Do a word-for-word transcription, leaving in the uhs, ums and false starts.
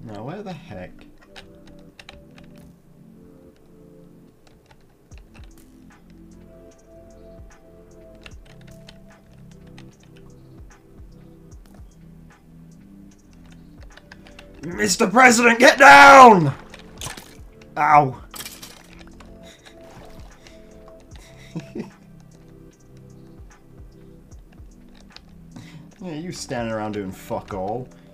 Now, where the heck? Mister President, get down! Ow. Yeah, you standing around doing fuck all.